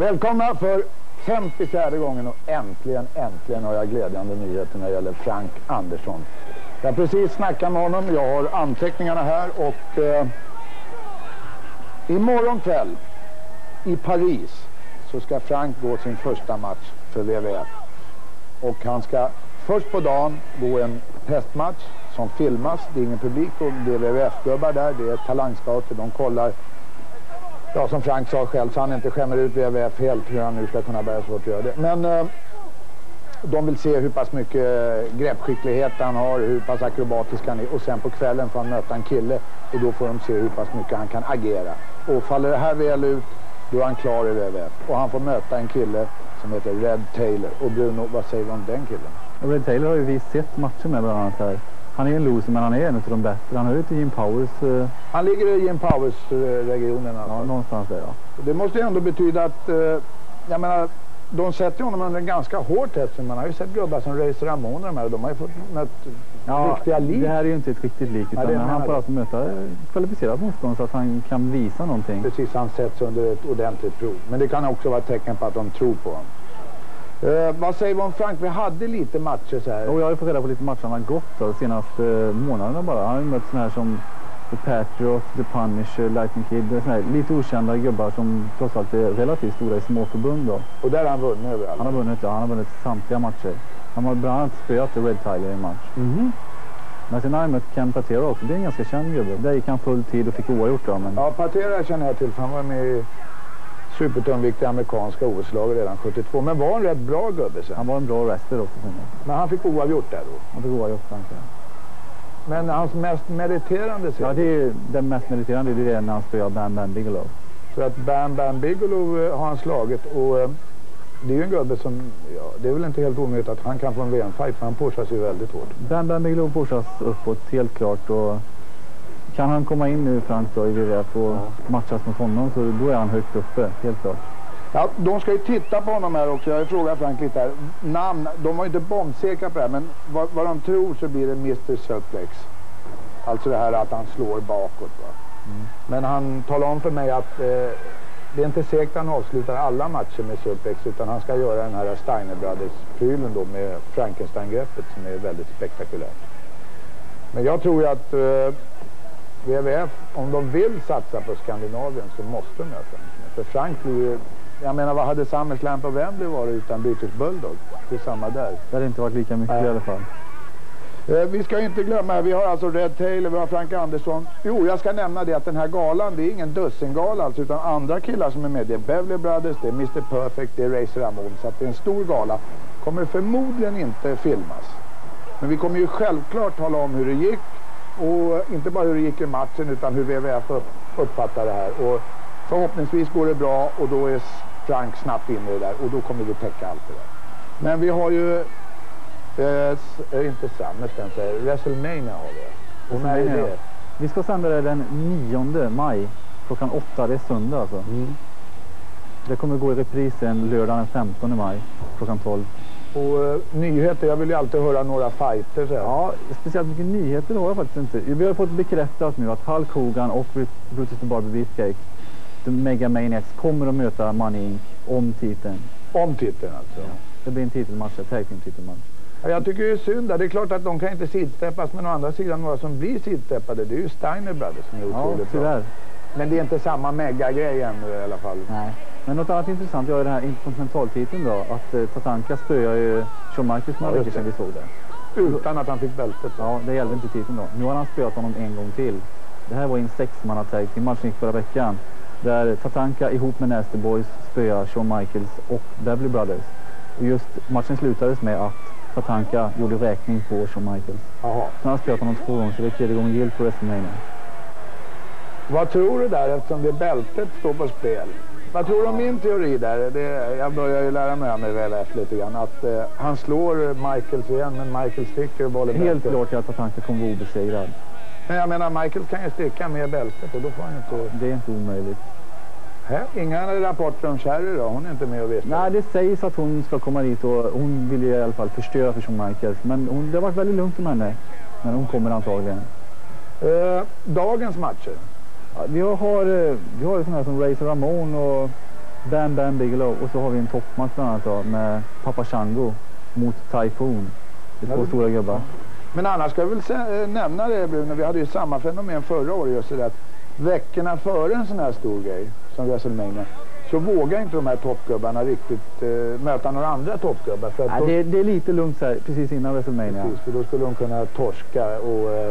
Välkomna för 54:e gången och äntligen har jag glädjande nyheter när det gäller Frank Andersson. Jag har precis snackat med honom, jag har anteckningarna här och imorgon kväll i Paris så ska Frank gå sin första match för WWF. Och han ska först på dagen gå en testmatch som filmas, det är ingen publik och det är WWF-gubbar där, det är talangscouter, de kollar. Ja, som Frank sa själv så han inte skämmer ut WWF helt hur han nu ska kunna börja så att göra det. Men de vill se hur pass mycket greppskicklighet han har, hur pass akrobatisk han är. Och sen på kvällen får han möta en kille och då får de se hur pass mycket han kan agera. Och faller det här väl ut, då är han klar i WWF. Och han får möta en kille som heter Red Taylor. Och Bruno, vad säger du om den killen? Red Taylor har ju vi sett matcher med bland annat här. Han är en loser men han är en av de bättre. Han hör ju till Jim Powers. Han ligger i Jim Powers-regionen alltså. Ja, någonstans där, ja. Det måste ju ändå betyda att, jag menar, de sätter honom under en ganska hård test. Man har ju sett gubbar som Razor Ramon och de här. De har ju fått mött riktiga liv. Det här är ju inte ett riktigt lik. Utan han får alltså möta kvalificerat motstånd så att han kan visa någonting. Precis, han sätts under ett ordentligt prov. Men det kan också vara ett tecken på att de tror på honom. Vad säger vi om Frank? Vi hade lite matcher så här. Och jag har ju fått reda på lite matcher han har gått de senaste månaderna bara. Han har ju mött såna här som The Patriot, The Punisher, Lightning Kid. Såna här lite okända gubbar som trots allt är relativt stora i små förbund då. Och där har han vunnit över alla? Han har vunnit samtliga matcher. Han har bland annat spöat Red Taylor i en match. Men sen har han mött Ken Patera också. Det är en ganska känd gubbe. Där gick han full tid och fick oavgjort då. Men... Ja, Patera känner jag till för han var med i supertungviktiga amerikanska OS-lag redan 72. Men var en rätt bra gubbe sen. Han var en bra wrestler också. Men han fick oavgjort där då? Han fick oavgjort kanske. Men hans mest meriterande serie? Ja, det är den mest meriterande det är när han spöar Bam Bam Bigelow. För att Bam Bigelow har han slagit och det är ju en gubbe som, ja, det är väl inte helt omöjligt att han kan få en VM-fight för han pushas ju väldigt hårt. Bam Bigelow pushas uppåt helt klart och kan han komma in nu Frank då i WWF och matchas mot honom så då är han högt uppe, helt klart. Ja, de ska ju titta på honom här också. Jag har ju frågat Frank lite här. Namn, de har ju inte bombsäkra på det här, men vad de tror så blir det Mr. Suplex. Alltså det här att han slår bakåt va. Men han talar om för mig att det är inte säkert att han avslutar alla matcher med Suplex utan han ska göra den här Steiner Brothers-prylen då med Frankenstein-greppet som är väldigt spektakulärt. Men jag tror ju att WWF, om de vill satsa på Skandinavien så måste de möta honom. För Frank blir ju, jag menar vad hade SummerSlam på Wembley varit utan British Bulldog? Det är samma där. Det hade inte varit lika mycket i alla fall. Vi ska inte glömma, vi har alltså Red Taylor, vi har Frank Andersson. Jo, jag ska nämna det att den här galan, det är ingen dussingala alltså, utan andra killar som är med. Det är Beverly Brothers, det är Mr. Perfect, det är Razor Ramon. Så att det är en stor gala. Kommer förmodligen inte filmas. Men vi kommer ju självklart tala om hur det gick. Och inte bara hur det gick i matchen utan hur WWF uppfattar det här. Och förhoppningsvis går det bra och då är Frank snabbt in i det där. Och då kommer vi täcka allt det där. Men vi har ju, inte SummerSlam, WrestleMania har vi. Och när är det? Vi ska sända det den 9 maj klockan 8, det är söndag alltså. Det kommer gå i reprisen lördag den 15 maj klockan 12. Och nyheter, jag vill ju alltid höra några fighter. Så. Ja, speciellt mycket nyheter har jag faktiskt inte. Vi har fått bekräftat nu att Hulk Hogan och Brutus the Barber Beefcake, The Mega Maniacs, kommer att möta Money Inc. om titeln. Om titeln alltså? Ja. Det blir en titelmatch, ett titelmatch. Ja, jag tycker det är synd. Det är klart att de kan inte sidsteppas, men å andra sidan några som blir sidsteppade, det är ju Steiner Brothers som är otroligt bra. Men det är inte samma mega-grej ännu i alla fall. Nej. Men något annat intressant är den här interkontinentaltiteln då, att Tatanka spöar ju Shawn Michaels några veckor sedan vi såg det. Utan att han fick bältet. Ja, det gällde inte titeln då. Nu har han spöat honom en gång till. Det här var en 6-manna-tag till matchen förra veckan. Där Tatanka ihop med Nasty Boys spöar Shawn Michaels och Beverly Brothers. Och just matchen slutades med att Tatanka gjorde räkning på Shawn Michaels. Jaha. Så han har spöat honom 2 gånger så det är 3:e gången gilt på WrestleMania. Vad tror du där eftersom det bältet står på spel? Vad tror du om min teori där? Jag börjar ju lära mig med WWF lite grann. Att han slår Michaels igen men Michaels sticker bollen. Helt klart att Tatanka kommer vara obesegrad. Men jag menar Michaels kan ju sticka med bältet och då får han inte... Det är inte omöjligt. Inga rapporter om Cherry då? Hon är inte med och vet. Nej, det sägs att hon ska komma dit och hon vill i alla fall förstöra för Shawn Michaels. Men det har varit väldigt lugnt med henne. Men hon kommer antagligen. Dagens matcher? Ja, vi har ju sådana här som Razor Ramon och Bam Bam Bigelow. Och så har vi en toppmatch bland annat då, med Papa Shango mot Typhoon. Det är två stora gubbar. Men annars ska jag väl nämna det, Bruno. Vi hade ju samma fenomen förra året, just det, att veckorna före en sån här stor grej som WrestleMania så vågar inte de här toppgubbarna riktigt möta några andra toppgubbar. För att det är lite lugnt så här, precis innan WrestleMania. Precis, för då skulle de kunna torska och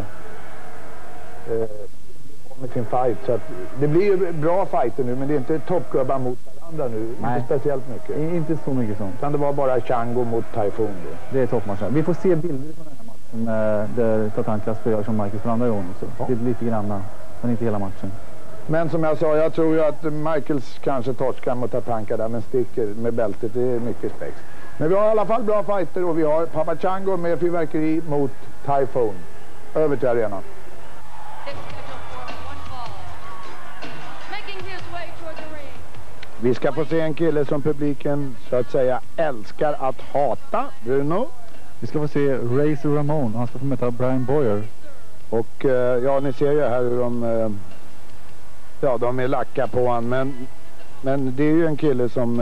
med sin fight. Så att det blir ju bra fighter nu, men det är inte toppgubbar mot varandra nu. Nej. Inte speciellt mycket. Inte så mycket sånt. Utan det var bara Shango mot Typhoon. Det är toppmatchen. Vi får se bilder från den här matchen där Tatanka spöar som Michaels för andra gången också. Ja. Det är lite granna, men inte hela matchen. Men som jag sa, jag tror ju att Michaels kanske torskar mot Tatanka där, men sticker med bältet. Det är mycket spex. Men vi har i alla fall bra fighter och vi har Papa Shango med fyrverkeri mot Typhoon. Över till arenan. Vi ska få se en kille som publiken så att säga älskar att hata. Bruno. Vi ska få se Razor Ramon. Han ska få möta Brian Boyer. Och ja, ni ser ju här hur de är lacka på han. Men det är ju en kille som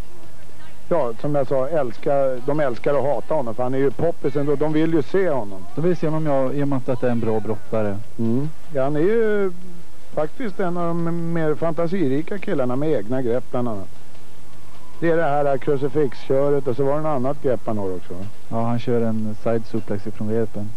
som jag sa, de älskar att hata honom. För han är ju poppis ändå. De vill ju se honom. De vill se honom, i och med att det är en bra brottare. Ja, han är ju faktiskt en av de mer fantasirika killarna med egna grepp bland annat. Det är det här crucifix-köret och så var det något annat grepp han har också. Ja, han kör en side suplex ifrån repen.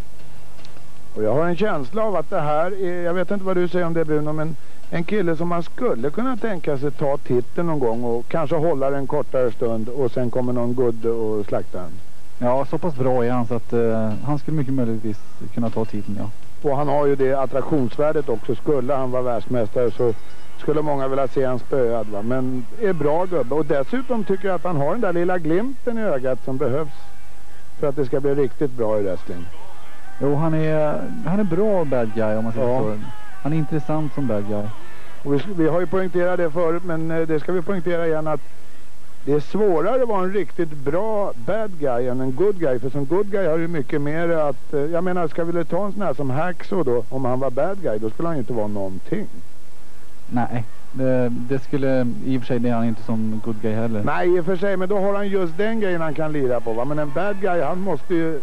Och jag har en känsla av att det här är, jag vet inte vad du säger om det, Bruno, men en kille som man skulle kunna tänka sig ta titeln någon gång och kanske hålla den en kortare stund och sen kommer någon gudde och slaktar den. Ja, så pass bra är han så att han skulle mycket möjligtvis kunna ta titeln, ja. Och han har ju det attraktionsvärdet också. Skulle han vara världsmästare så skulle många vilja se han spöad, va? Men är bra gubbe. Och dessutom tycker jag att han har den där lilla glimten i ögat som behövs för att det ska bli riktigt bra i wrestling. Jo, han är bra bad guy om man säger så. Han är intressant som bad guy. Och vi har ju poängterat det förut, men det ska vi poängtera igen att det är svårare att vara en riktigt bra bad guy än en good guy. För som good guy har ju mycket mer att... Jag menar, ska vi ta en sån här som Hacksaw då? Om han var bad guy, då skulle han ju inte vara någonting. Nej, det skulle... I och för sig det är han inte som good guy heller. Nej, i och för sig, men då har han just den grejen han kan lira på, va? Men en bad guy, han måste ju...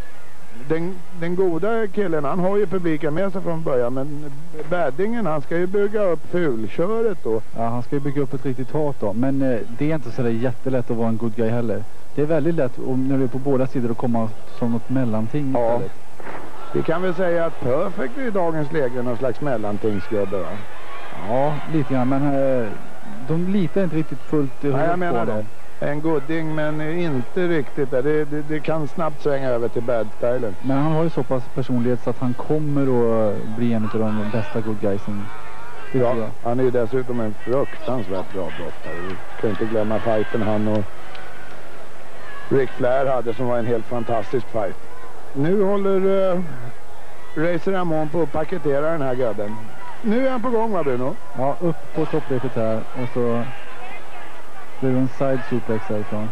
Den goda killen, han har ju publiken med sig från början, men baddingen, han ska ju bygga upp fulköret då. Ja, han ska ju bygga upp ett riktigt hat då, men det är inte så där jättelätt att vara en good guy heller. Det är väldigt lätt när vi är på båda sidor att komma som något mellanting. Ja, vi kan väl säga att Perfect i dagens läge är någon slags mellantingsgubbe, va? Ja, lite grann, men de litar inte riktigt fullt i jag menar det. En gooding, men inte riktigt där. Det kan snabbt svänga över till bad-stylen. Men han har ju så pass personlighet så att han kommer att bli en av de bästa good guysen. Ja, han är ju dessutom en fruktansvärt bra brottare. Vi kan inte glömma fighten han och Ric Flair hade som var en helt fantastisk fight. Nu håller Razor Ramon på att paketera den här gubben. Nu är han på gång, va, Bruno? Ja, upp på topprepet här och så... Det är en side suplex härifrån.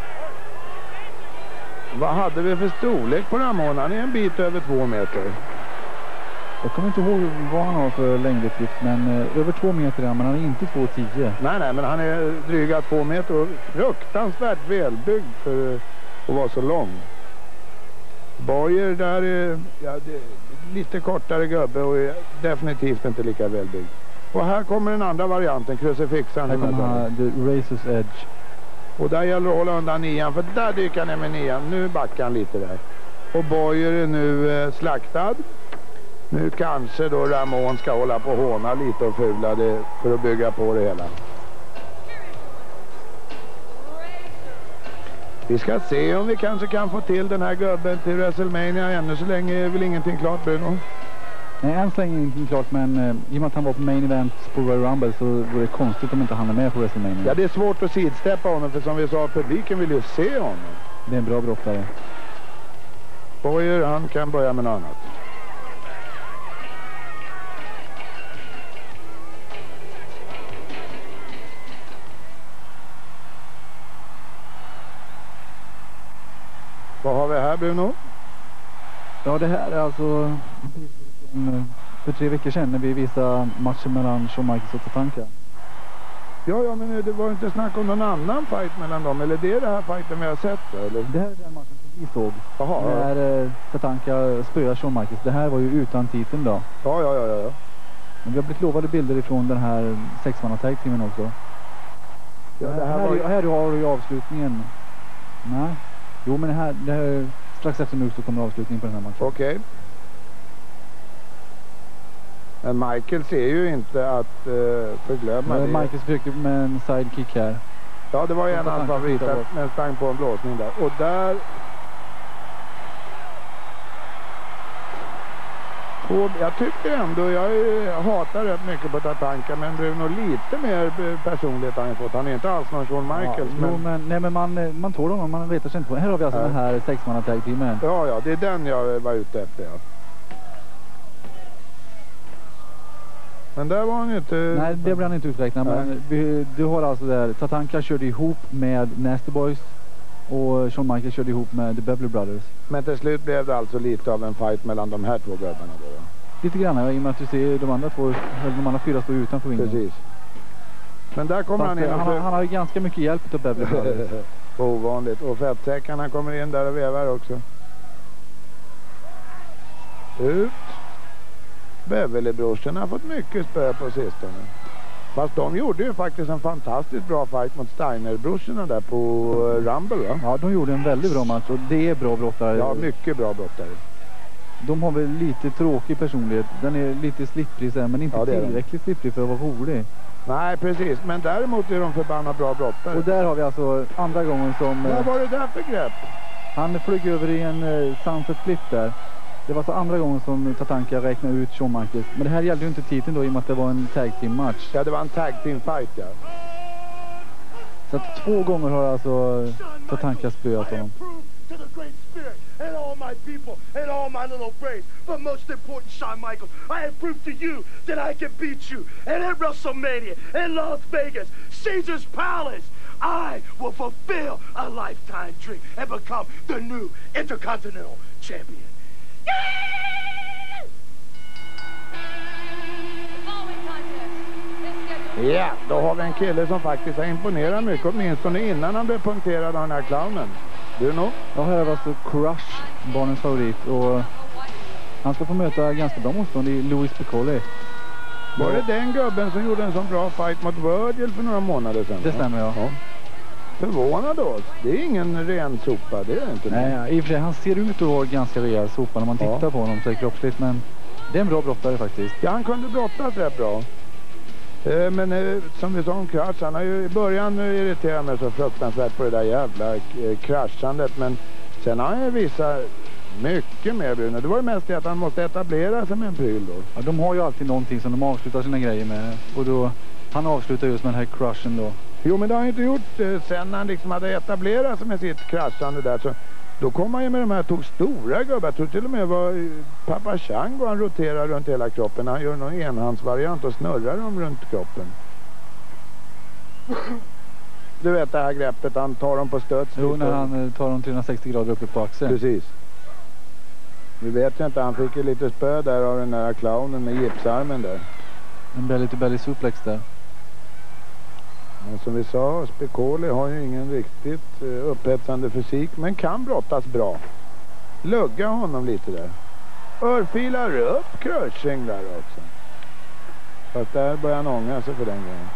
Vad hade vi för storlek på Ramon? Han är en bit över 2 meter. Jag kommer inte ihåg vad han har för längdutgift, men över 2 meter är han, men han är inte 2,10. Nej, men han är dryga 2 meter och fruktansvärt välbyggd för att vara så lång. Boyer där är lite kortare gubbe och är definitivt inte lika välbyggd. Och här kommer den andra varianten, crucifixan. Här kommer Razor's Edge. Och där gäller det att hålla undan 9, för där dyker han ner med 9. Nu backar han lite där. Och Boyer är nu slaktad. Nu kanske då Ramon ska hålla på håna lite och fula det för att bygga på det hela. Vi ska se om vi kanske kan få till den här gubben till WrestleMania. Ännu så länge är väl ingenting klart, Bruno? Nej, än så länge är ingenting klart, men i och med att han var på main event på Royal Rumble så vore det konstigt om inte han är med på WrestleMania. Ja, det är svårt att sidsteppa honom, för som vi sa, publiken vill ju se honom. Det är en bra brottare. Boyer, han kan börja med något annat. Vad har vi här, Bruno? Ja, det här är alltså för 3 veckor sedan när vi visade matchen mellan Shawn Michaels och Tatanka. Ja, men det var inte snack om någon annan fight mellan dem. Eller det är det här fighten vi har sett då, eller? Det här är den matchen som vi såg. Jaha, när Tatanka spöar Shawn Michaels. Det här var ju utan titeln då. Ja. Men vi har blivit lovade bilder ifrån den här 6-manna-tag-teamen också. Ja, här har du ju avslutningen. Nej. Jo, men det här strax efter nu så kommer avslutningen på den här matchen. Okej. Men Michael ser ju inte att förglömma det. Michael försökte med en sidekick här. Ja, det var ju en av hans favoriter, men sprang på en blåsning där. Och där... Jag tycker ändå, jag hatar rätt mycket på Tatanka, men Bruno lite mer personlighet har han fått. Han är inte alls någon Shawn Michaels. Ja, men man tål honom, man vet sig inte på. Här har vi alltså den här 6-manna-tag-teamen. Ja, det är den jag var ute efter, ja. Men där var han inte... Nej, det blir han inte uträknad. Men du har alltså där, Tatanka körde ihop med Nasty Boys och Shawn Michaels körde ihop med The Beverly Brothers. Men till slut blev det alltså lite av en fight mellan de här två gubbarna då? Lite grann, ja, i och med att du ser de andra fyra står utanför ringen. Precis. Men där kommer han in och... Han har ju ganska mycket hjälp av Beverly Brothers. Ovanligt. Och fettsäckarna kommer in där och vevar också. Ut. Beverly-brorsorna har fått mycket spö på sistone. Fast de gjorde ju faktiskt en fantastiskt bra fight mot Steiner-brorsorna där på Rumble, va? Ja, de gjorde en väldigt bra match och det är bra brottare. Ja, mycket bra brottare. De har väl lite tråkig personlighet. Den är lite slipprig så här, men inte tillräckligt slipprig för att vara rolig. Nej, precis. Men däremot är de förbannat bra brottare. Och där har vi alltså andra gången som... Vad var det där för grepp? Han flög över i en sunset flip där. Det var så andra gången som Tatanka räknade ut Shawn Michaels. Men det här gällde ju inte titeln då i och med att det var en tag team match. Ja, det var en tag team fight, ja. Så att 2 gånger har alltså Tatanka spöat honom. And all my people and all my little brains. But most important, Shawn Michaels, I have proved to you that I can beat you. And at WrestleMania in Las Vegas, Caesar's Palace, I will fulfill a lifetime dream and become the new Intercontinental Champion. Ja, då har vi en kille som faktiskt har imponerat mycket, åtminstone innan han blev punkterad av den här clownen. Du nog? Ja, här är alltså Crush, barnens favorit, och han ska få möta ganska bra motstånd i Louis Piccoli. Var det den gubben som gjorde en sån bra fight mot Virgil för några månader sedan? Det stämmer, ja. Förvånad oss. Det är ingen ren sopa, det är det inte. Nej, i och för sig, han ser ut att vara ganska rejäl sopa när man tittar på honom så är kroppsligt, men det är en bra brottare faktiskt. Ja, han kunde brottas rätt bra. Men som vi sa om Crush, han har ju i början irriterat mig så fruktansvärt på det där jävla kraschandet, men sen har han ju visat mycket mer, Bruno. Det var ju mest det att han måste etablera sig med en pryl då. Ja, de har ju alltid någonting som de avslutar sina grejer med, och då han avslutar just med den här crushen då. Jo, men det har han inte gjort sen han liksom hade etablerat sig med sitt kraschande där, så då kom han ju med de här, tog stora gubbar. Jag tror till och med var Papa Shango, han roterar runt hela kroppen. Han gör någon enhandsvariant och snurrar dem runt kroppen. Du vet det här greppet, han tar dem på stöts. Jo, när han tar dem 360 grader uppe på axeln. Precis. Vi vet ju inte, han fick ju lite spö där av den där clownen med gipsarmen där. En belly suplex där. Men som vi sa, Piccoli har ju ingen riktigt upphetsande fysik, men kan brottas bra. Lugga honom lite där. Örfilar upp Crushing där också. Fast där börjar han ånga sig för den grejen.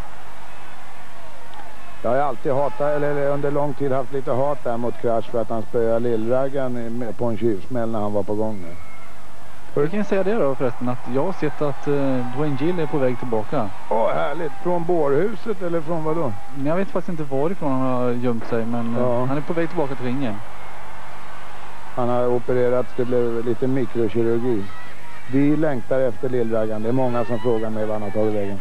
Jag har alltid hatat, eller under lång tid haft lite hat där mot Crush för att han spöade Lillraggan på en tjuvsmäll när han var på gång nu. Jag kan säga det då förresten, att jag har sett att Dwayne Gill är på väg tillbaka. Härligt. Från bårhuset eller från vad då? Jag vet faktiskt inte varifrån han har gömt sig, men han är på väg tillbaka till ringen. Han har opererats, det blev lite mikrokirurgi. Vi längtar efter Lillraggan. Det är många som frågar mig vad han har tagit vägen.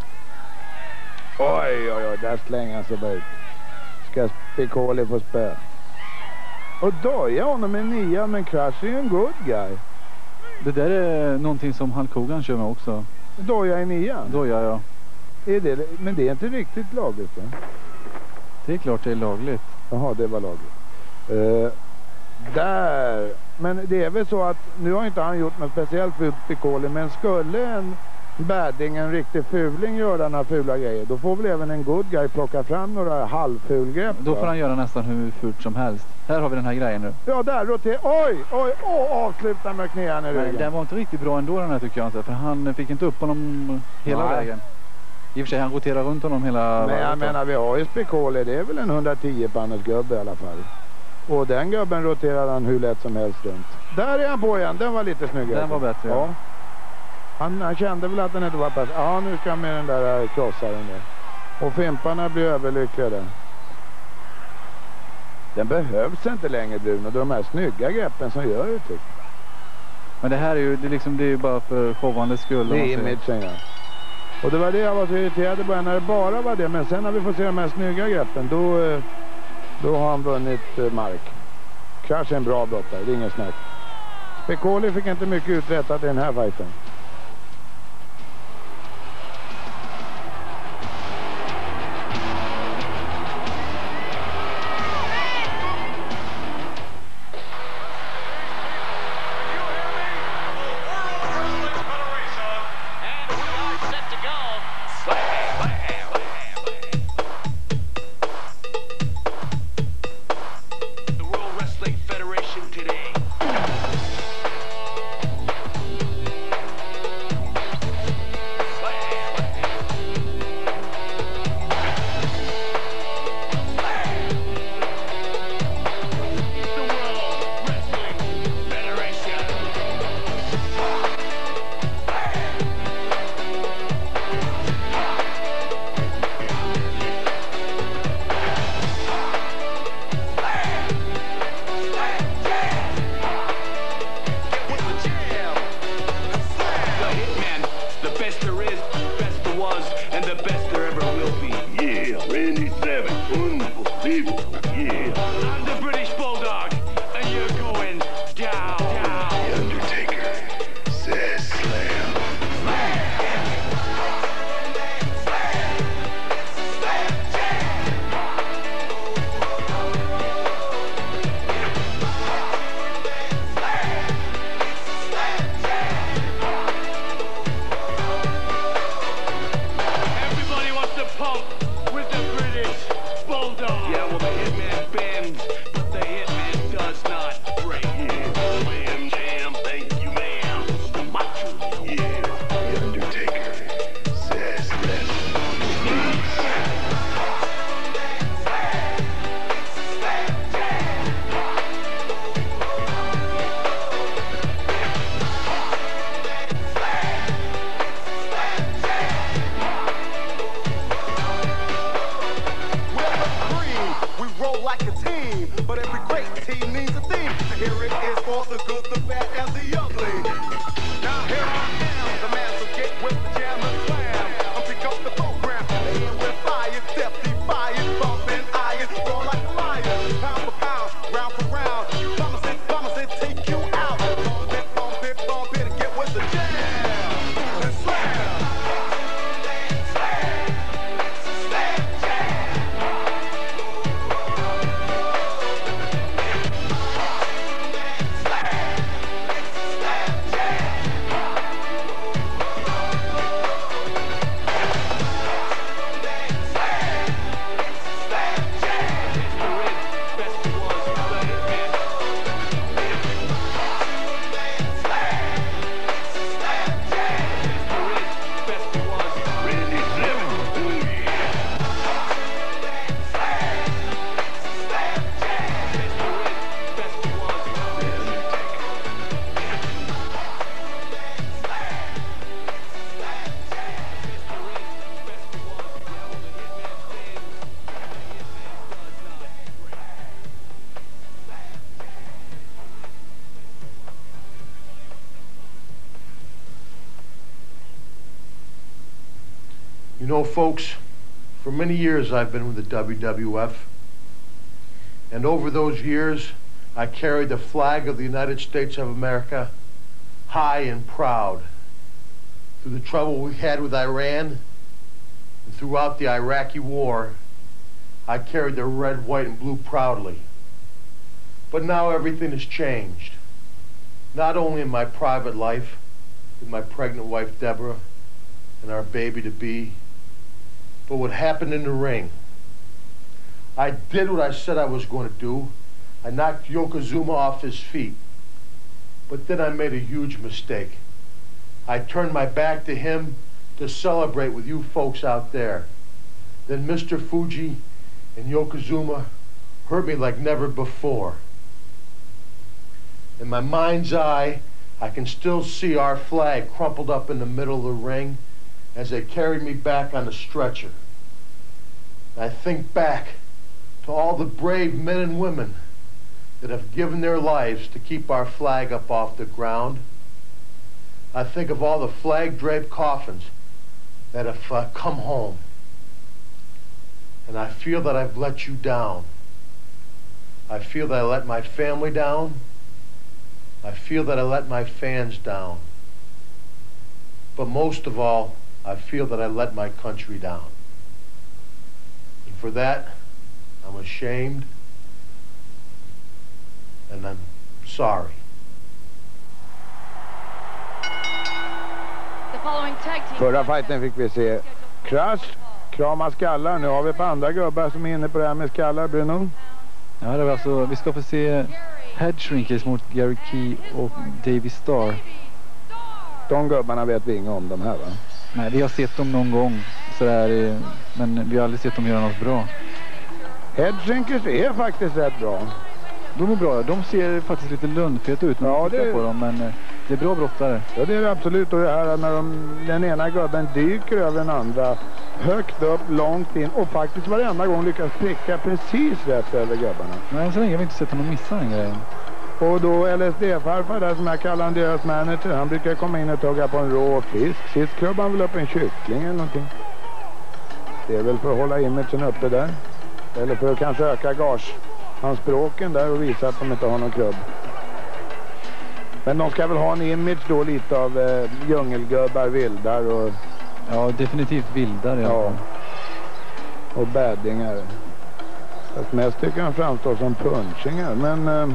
Oj, där slänger han sig bara ut. Ska Piccoli få spö. Och doja honom med 9, men Crush är en good guy. Det där är någonting som Hulk Hogan kör med också. Doja i 9? Doja, ja. Men det är inte riktigt lagligt, va? Det är klart det är lagligt. Jaha, det var lagligt. Där. Men det är väl så att nu har inte han gjort något speciellt för Piccoli, men skulle en badding, en riktig fuling gör denna fula grejer. Då får väl även en good guy plocka fram några halvfulgrepp. Då får han göra nästan hur fult som helst. Här har vi den här grejen nu. Ja, där roterar. Oj, avsluta med knäna i ryggen. Nej, den var inte riktigt bra ändå den här tycker jag inte. För han fick inte upp honom hela vägen. I och för sig, han roterar runt honom hela... Men jag menar, vi har ju Spicoli. Det är väl en 110-panners gubbe i alla fall. Och den gubben roterar han hur lätt som helst runt. Där är han på igen. Den var lite snyggare. Den var bättre, ja. Han kände väl att den inte var pass. Ja, nu ska han med den där krossaren där. Och Fimparna blir överlyckliga där. Den behövs inte längre, Bruno. De här snygga greppen som gör det typ. Men det här är ju, det är ju bara för showandets skull. Det är imagen, ja. Och det var det jag var så irriterad på när det bara var det. Men sen när vi får se de här snygga greppen, då har han vunnit mark. Kanske en bra brottare, det är ingen snack. Spicoli fick inte mycket uträttat i den här fighten. You know, folks, for many years I've been with the WWF, and over those years I carried the flag of the United States of America high and proud. Through the trouble we had with Iran and throughout the Iraqi war, I carried the red, white, and blue proudly. But now everything has changed. Not only in my private life with my pregnant wife Deborah, and our baby to be. But what happened in the ring? I did what I said I was going to do. I knocked Yokozuna off his feet. But then I made a huge mistake. I turned my back to him to celebrate with you folks out there. Then Mr. Fuji and Yokozuna hurt me like never before. In my mind's eye, I can still see our flag crumpled up in the middle of the ring as they carried me back on the stretcher. I think back to all the brave men and women that have given their lives to keep our flag up off the ground. I think of all the flag-draped coffins that have come home. And I feel that I've let you down. I feel that I let my family down. I feel that I let my fans down. But most of all, I feel that I let my country down. And for that, I'm ashamed and I'm sorry. Förra fighten fick vi se Crush krama skallar. Nu har vi på andra gubbar som är inne på det här med skallar, Bruno. Ja, det var alltså, vi ska få se Head Shrinkers mot Gary Key och Davey Starr. De gubbarna vet vi inga om de här, va? Nej, vi har sett dem någon gång sådär, men vi har aldrig sett dem göra något bra. Head Shrinkers är faktiskt rätt bra. De är bra, de ser faktiskt lite lundfet ut när man tittar på dem, men det är bra brottare. Ja, det är det absolut. Och det här när den ena gubben dyker över den andra högt upp, långt in och faktiskt varenda gång lyckas pricka precis rätt över gubbarna. Nej, så länge har vi inte sett honom missa den grejen. Och då LSD-farfar där som jag kallar deras manager, han brukar komma in och tugga på en rå fisk. Sist klubbade han väl upp en kyckling eller någonting. Det är väl för att hålla imagen uppe där. Eller för att kanske öka anspråken där och visa att de inte har någon klubb. Men de ska väl ha en image då lite av djungelgubbar, vildar och... Ja, definitivt vildar. Ja. Och bäddingar. Fast mest tycker han framstår som punchningar. Men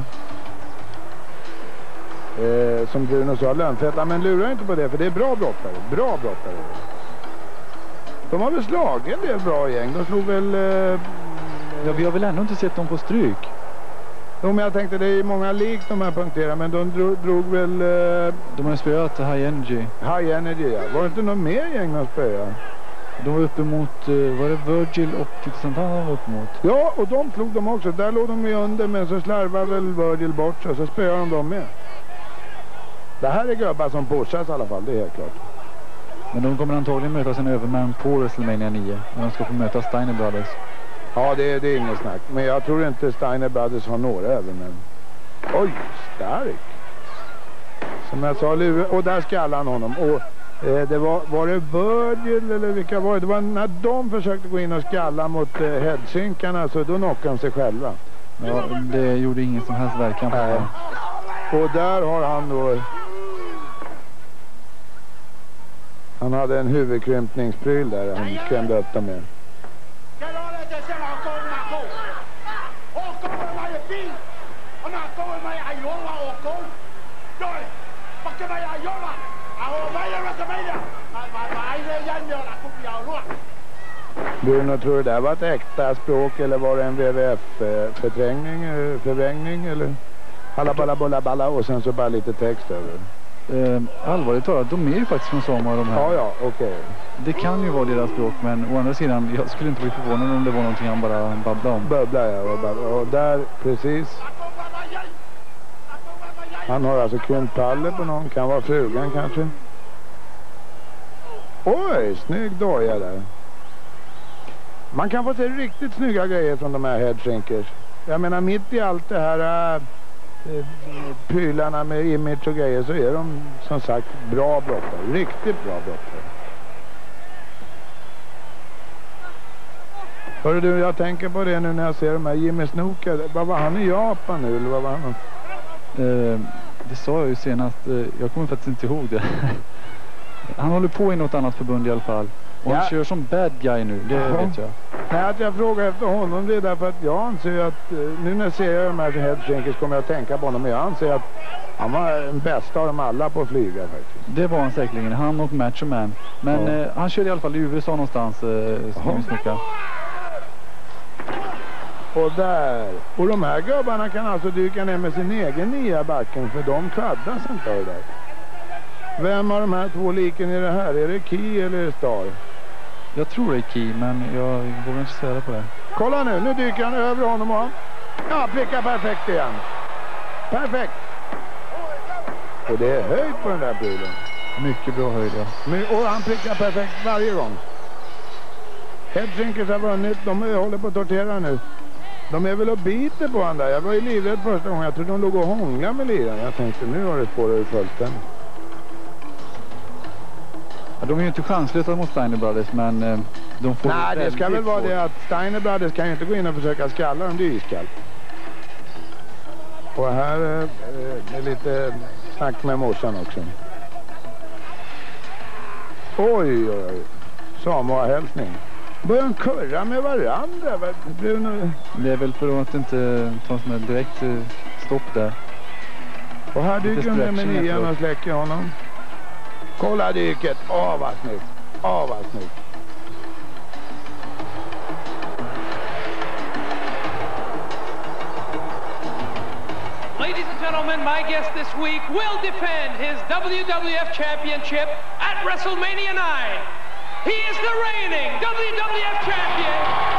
som Bruno sa, lönfetta. Men lurar inte på det, för det är bra brottare. Bra brottare. De har väl slagit en del bra gäng. De slog väl... Ja, vi har väl ännu inte sett dem på stryk. Jo, men jag tänkte det är många likt de här punkterna, men de drog väl... De har spöat High Energy. High Energy, ja. Var det inte någon mer gäng att spöa? De var uppe mot, var det Virgil och Tito Santana var uppe mot? Ja, och de slog de också. Där låg de ju under, men så slarvade väl Virgil bort så spöade de dem med. Det här är gubbar som pushas i alla fall, det är helt klart. Men de kommer antagligen möta sin överman på WrestleMania 9. När de ska få möta Steiner Brothers. Ja, det är inget snack. Men jag tror inte Steiner Brothers har några övermän. Oj, stark. Som jag sa, och där skallade han honom. Och det var det Virgil eller vilka var det? Det var när de försökte gå in och skalla mot headsynkarna, så då knockade de sig själva. Ja, det gjorde ingen som helst verkan på det. Och där har han då... Han hade en huvudkrympningspryl där han skrämde upp dem med. Bruno, tror du det var ett äkta språk eller var det en WWF-förvrängning eller balla och sen så bara lite text över? Allvarligt talat, de är ju faktiskt från Samoa de här. Ja, okej. Det kan ju vara deras språk, men å andra sidan, jag skulle inte bli förvånad om det var någonting han bara babblade om. Bubbla, ja. Och där, precis. Han har alltså krympaller på någon, kan vara frugan kanske. Oj, snygg doja där. Man kan få se riktigt snygga grejer från de här headshrinkers. Jag menar, mitt i allt det här prylarna med image och grejer så är de som sagt bra brottare. Riktigt bra brottare. Hörru du, jag tänker på det nu när jag ser de här Jimmy Snuka. Vad var han i Japan nu eller vad var han? Det sa jag ju senast. Jag kommer faktiskt inte ihåg det. Han håller på i något annat förbund i alla fall. Och han kör som bad guy nu, det vet jag. Nej, att jag frågar efter honom det är därför att jag anser att nu när jag ser de här headshrinkers kommer jag att tänka på honom. Men jag anser att han var den bästa av dem alla på att flyga faktiskt. Det var han säkerligen, han och Macho Man. Men han körde i alla fall i USA någonstans, Snuka. Och där. Och de här gubbarna kan alltså dyka ner med sin egen nya backen för de kvaddas inte av det där. Vem av de här två liken i det här? Är det Key eller är det Star? Jag tror det är Key, men jag vågar inte säga på det. Kolla nu dyker han över honom och ja, prickar perfekt igen. Perfekt. Och det är höjd på den där bilen. Mycket bra höjd, ja. Och han prickar perfekt varje gång. Headshrinkers har vunnit, de håller på att tortera nu. De är väl och biter på han där. Jag var ju livrädd första gången. Jag trodde de låg och hånglade med liran. Jag tänkte nu har det spårat fullständigt. Ja, de är ju inte chanslösa mot Steiner Brothers, men de får... Nej, det ska väl vara det att Steiner Brothers kan ju inte gå in och försöka skalla dem, det är iskallt. Och här är lite snack med morsan också. Oj, Samoa-hälsning. Börjar de kurra med varandra? Det är väl för att inte ta som ett direkt stopp där. Och här dyker de med nian och släcker honom. Kolla dyket. Åh, vad snyggt. Åh, vad snyggt. Ladies and gentlemen, my guest this week will defend his WWF Championship at WrestleMania 9. He is the reigning WWF Champion.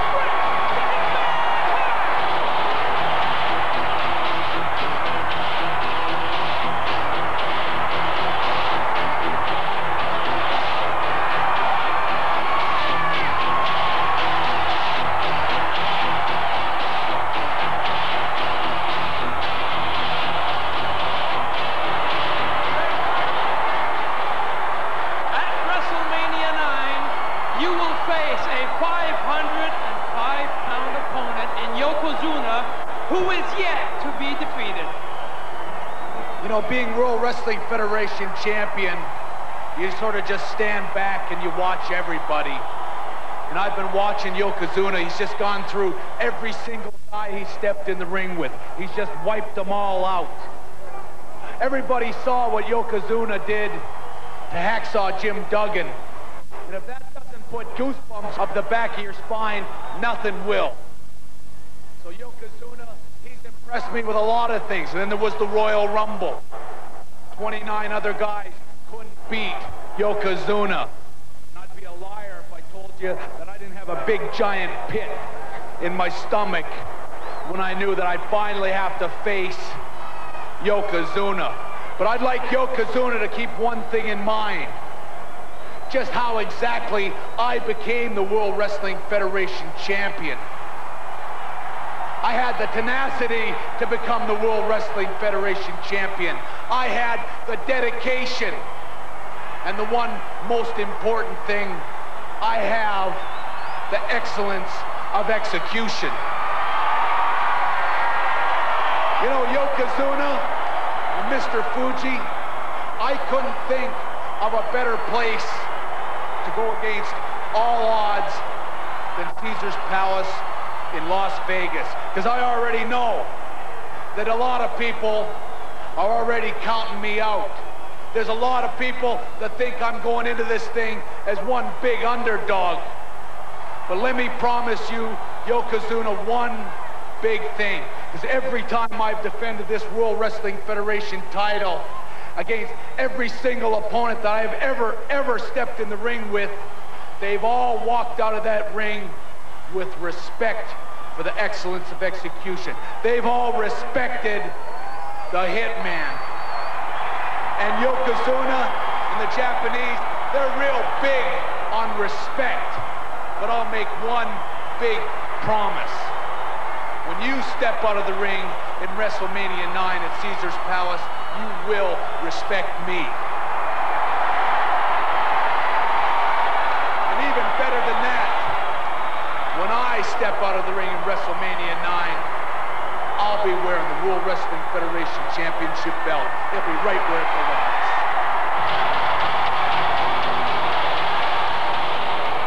Who is yet to be defeated. You know, being World Wrestling Federation champion, you sort of just stand back and you watch everybody. And I've been watching Yokozuna. He's just gone through every single guy he stepped in the ring with. He's just wiped them all out. Everybody saw what Yokozuna did to Hacksaw Jim Duggan. And if that doesn't put goosebumps up the back of your spine, nothing will. So Yokozuna, he's impressed me with a lot of things. And then there was the Royal Rumble. 29 other guys couldn't beat Yokozuna. And I'd be a liar if I told you that I didn't have a big giant pit in my stomach when I knew that I'd finally have to face Yokozuna. But I'd like Yokozuna to keep one thing in mind. Just how exactly I became the World Wrestling Federation champion. I had the tenacity to become the World Wrestling Federation champion. I had the dedication. And the one most important thing, I have the excellence of execution. You know, Yokozuna and Mr. Fuji, I couldn't think of a better place to go against all odds than Caesar's Palace in Las Vegas, because I already know that a lot of people are already counting me out. There's a lot of people that think I'm going into this thing as one big underdog. But let me promise you, Yokozuna, one big thing. Because every time I've defended this World Wrestling Federation title against every single opponent that I've ever stepped in the ring with, they've all walked out of that ring with respect for the excellence of execution. They've all respected the Hitman. And Yokozuna and the Japanese, they're real big on respect. But I'll make one big promise. When you step out of the ring in WrestleMania 9 at Caesar's Palace, you will respect me. And even better than that, when I step out of the ring in WrestleMania 9, I'll be wearing the World Wrestling Federation Championship belt. It'll be right where it belongs.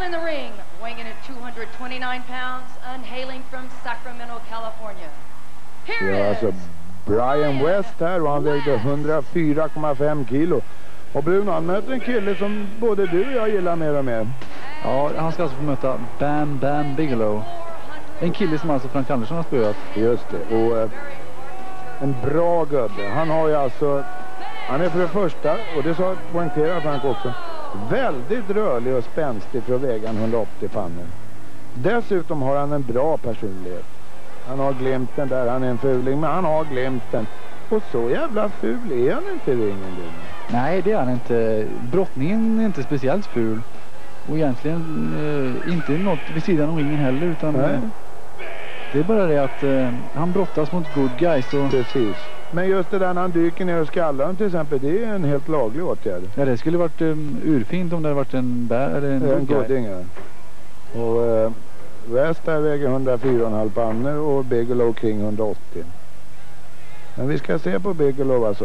in the ring, weighing in at 229 pounds, unhailing from Sacramento, California. Here Ja, alltså Brian West här, och han vägde 104,5 kilo. Och Bruno, han möter en kille som både du och jag gillar mer och mer. Ja, han ska alltså få möta Bam Bam Bigelow. En kille som alltså Frank Andersson har spöat. Just det, och en bra gubbe. Han har ju alltså, han är för det första, och det så poängterar Frank också, väldigt rörlig och spänstig för att väga 180 pannor. Dessutom har han en bra personlighet. Han har glimten där, han är en fuling, men han har glimten. Och så jävla ful är han inte i ringen. Nej, det är han inte. Brottningen är inte speciellt ful. Och egentligen inte något vid sidan av ringen heller, utan det är bara det att han brottas mot good guys. Och... Precis. Men just det där när han dyker ner och skallar till exempel, det är en helt laglig åtgärd. Ja, det skulle varit urfint om det hade varit en eller en gooding. Och West där väger 104,5 pannor och Bigelow kring 180. Men vi ska se på Bigelow alltså.